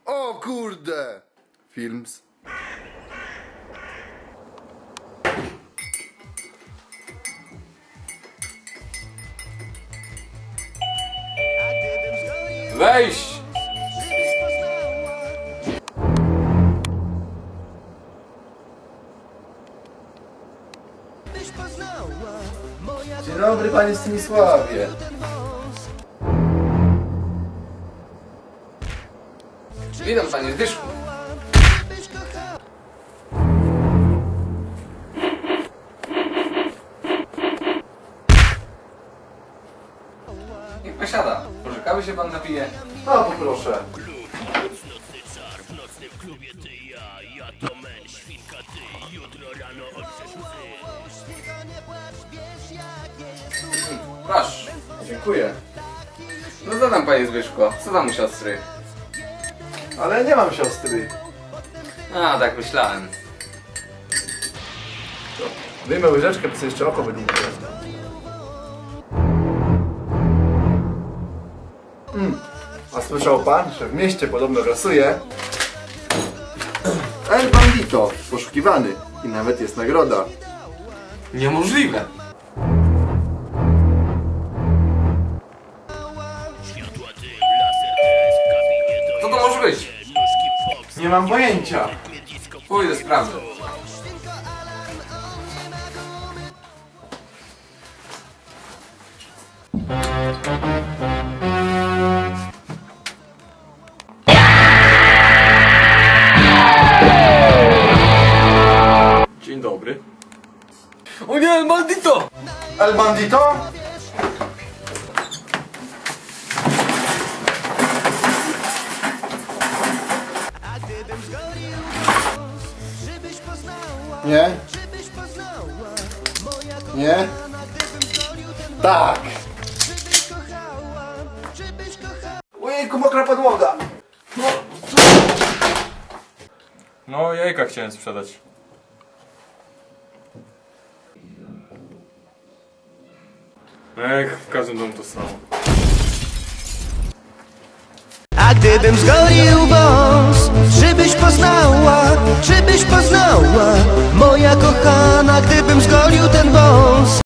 O kurde! Films. Wejść! Dzień dobry, panie Stanisławie. Witam, panie Zbyszku. Niech pan siada. Może kawy się pan napije? O, poproszę. Proszę. Dziękuję. No co tam, panie Zbyszko? Co tam u siostry? Ale nie mam siostry. A, tak myślałem. Wyjmę łyżeczkę, bo sobie jeszcze oko wydłubię. A słyszał pan, że w mieście podobno grasuje El Bandito, poszukiwany i nawet jest nagroda. Niemożliwe. Co to może być? Nie mam pojęcia. Pójdę sprawdzę. Dzień dobry. O nie, maldito! El Bandito? Nie? Nie? Tak! Ojejku, mokra podłoga! No, jajka chciałem sprzedać. Jak w każdym domu to samo. A gdybym zgolił wąs, czy byś poznała, moja kochana, gdybym zgolił ten wąs.